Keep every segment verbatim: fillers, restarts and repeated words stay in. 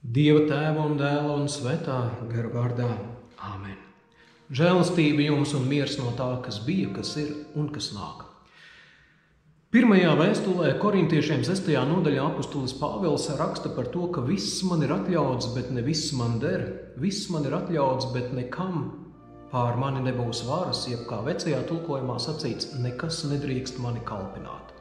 Dieva Tēva un Dēla un Svētā gara vārdā. Āmen. Žēlastība jums un miers no tā, kas bija, kas ir un kas nāk. Pirmajā vēstulē korintiešiem sestajā nodaļā apustulis Pāvils raksta par to, ka viss man ir atļauts, bet ne viss man der. Viss man ir atļauts, bet nekam pār mani nebūs varas, jeb kā vecajā tulkojumā sacīts, nekas nedrīkst mani kalpināt.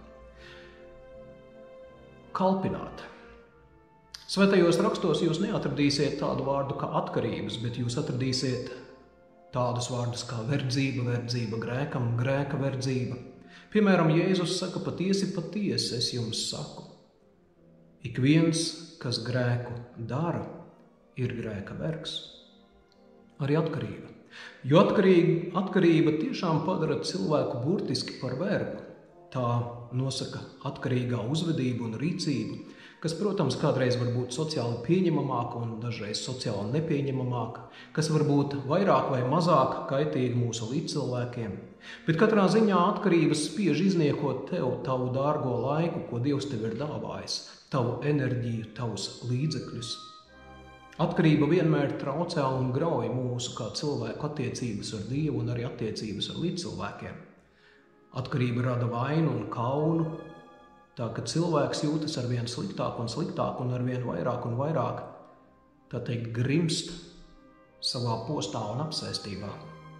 Kalpināt. Svētajos rakstos jūs neatradīsiet tādu vārdu kā atkarības, bet jūs atradīsiet tādus vārdus kā verdzība, verdzība grēkam, grēka verdzība. Piemēram, Jēzus saka, patiesi, patiesi, es jums saku. Ik viens, kas grēku dara, ir grēka vergs. Arī atkarība. Jo atkarība, atkarība tiešām padara cilvēku burtiski par vergu. Tā nosaka atkarīgā uzvedību un rīcību, kas, protams, kādreiz var būt sociāli pieņemamāka un dažreiz sociāli nepieņemamāka, kas var būt vairāk vai mazāk kaitīga mūsu līdzcilvēkiem. Bet katrā ziņā atkarības spiež izniekot tev tavu dārgo laiku, ko Dievs tev ir dāvājis, tavu enerģiju, tavus līdzekļus. Atkarība vienmēr traucē un grauj mūsu kā cilvēku attiecības ar Dievu un arī attiecības ar līdzcilvēkiem. Atkarība rada vainu un kaunu, tā ka cilvēks jūtas ar vien sliktāk un sliktāk un ar vien vairāk un vairāk, tā teikt, grimst savā postā un apsēstībā.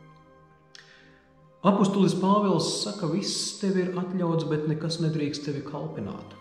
Apustulis Pāvils saka, viss tev ir atļauts, bet nekas nedrīkst tevi kalpināt.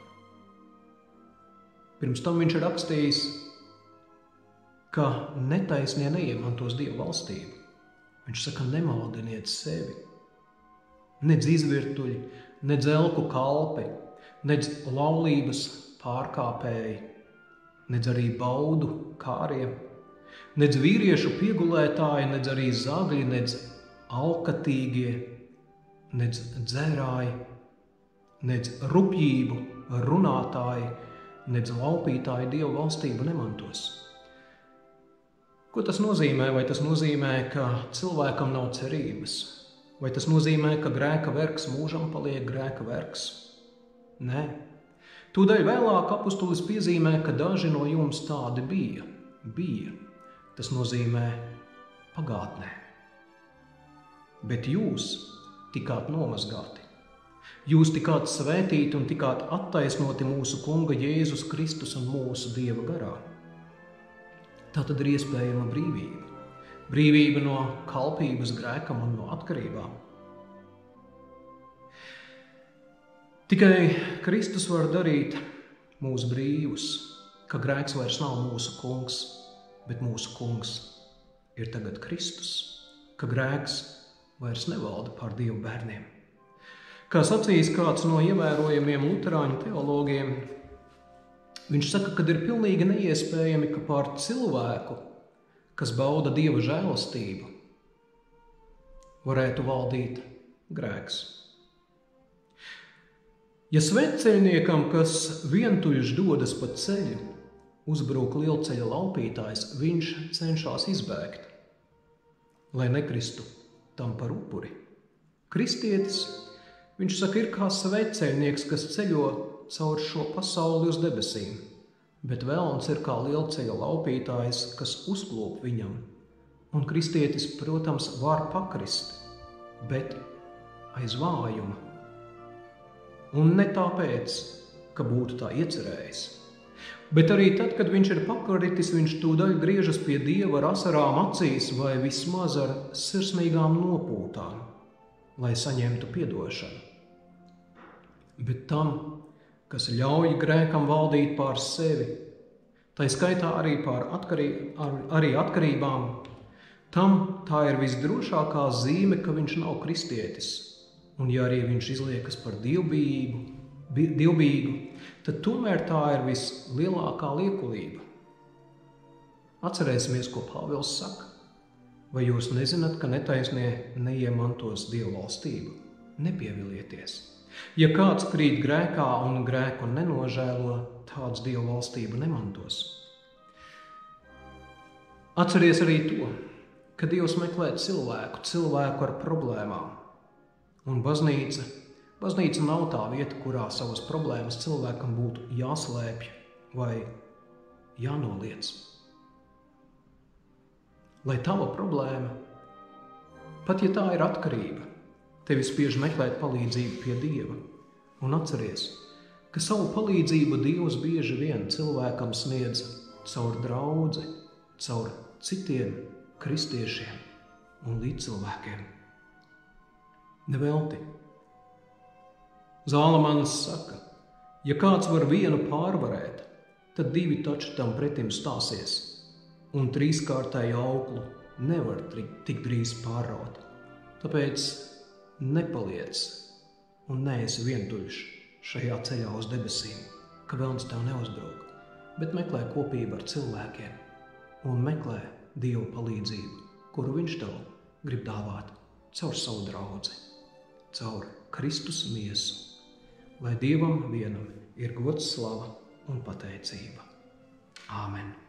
Pirms tam viņš ir rakstījis, ka netaisnie neiemantos Dieva valstību. Viņš saka, nemaldiniet sevi. Nedz izvirtuļi, nedz elku kalpi, nedz laulības pārkāpēji, nedz arī baudu kārie, nedz vīriešu piegulētāji, nedz arī zagļi, nedz alkatīgie, nedz dzērāji, nedz rupjību runātāji, nedz laupītāji Dieva valstību nemantos. Ko tas nozīmē? Vai tas nozīmē, ka cilvēkam nav cerības? Vai tas nozīmē, ka grēka vergs mūžam paliek grēka vergs? Nē. Tūdaļ vēlāk apustulis piezīmē, ka daži no jums tādi bija. Bija. Tas nozīmē pagātnē. Bet jūs tikāt nomazgāti. Jūs tikāt svētīti un tikāt attaisnoti mūsu Kunga Jēzus Kristus un mūsu Dieva garā. Tā tad ir iespējama brīvība. Brīvība no kalpības grēkam un no atkarībām. Tikai Kristus var darīt mūs brīvus, ka grēks vairs nav mūsu kungs, bet mūsu kungs ir tagad Kristus, ka grēks vairs nevalda pār Dievu bērniem. Kā sacīs kāds no ievērojamiem luterāņu teologiem, viņš saka, ka ir pilnīgi neiespējami, ka pār cilvēku, kas bauda Dieva žēlastību, varētu valdīt grēks. Ja svētceļniekam, kas vientuļš dodas pa ceļu, uzbrūk lielceļa laupītājs, viņš cenšas izbēgt, lai nekristu tam par upuri. Kristietis, viņš saka, ir kā svētceļnieks, kas ceļo caur šo pasauli uz debesīm, bet velns ir kā lielceļa laupītājs, kas uzklūp viņam. Un kristietis, protams, var pakrist, bet aiz vājuma. Un ne tāpēc, ka būtu tā iecerējis. Bet arī tad, kad viņš ir pakritis, viņš tūdaļ griežas pie Dieva ar asarām acīs vai vismaz ar sirsnīgām nopūtām, lai saņemtu piedošanu. Bet tam, kas ļauj grēkam valdīt pār sevi, tai skaitā arī pār atkarī, ar, arī atkarībām, tam tā ir visdrošākā zīme, ka viņš nav kristietis. Un ja arī viņš izliekas par dievbijību, dievbijīgu, tad tomēr tā ir vislielākā liekulība. Atcerēsimies, ko Pāvils saka. Vai jūs nezināt, ka netaisnie neiemantos Dieva valstību? Nepievilieties. Ja kāds krīt grēkā un grēku nenožēlo, tāds Dieva valstību nemantos. Atceries arī to, ka Dievs meklē cilvēku, cilvēku ar problēmām. Un baznīca, baznīca nav tā vieta, kurā savas problēmas cilvēkam būtu jāslēpj vai jānoliec. Lai tava problēma, pat ja tā ir atkarība, tevi spiež meklēt palīdzību pie Dieva, un atceries, ka savu palīdzību Dievs bieži vien cilvēkam sniedz caur draudzi, caur citiem kristiešiem un līdzcilvēkiem. Nevelti. Zālamans saka, ja kāds var vienu pārvarēt, tad divi taču tam pretim stāsies, un trīskārtēju auklu nevar tik drīz pārraut. Tāpēc nepaliec un neesi vientuļš šajā ceļā uz debesīm, ka velns tev neuzbruk, bet meklē kopību ar cilvēkiem un meklē Dieva palīdzību, kuru viņš tev grib dāvāt caur savu draudzi, caur Kristus miesu, lai Dievam vienam ir gods, slava un pateicība. Āmen.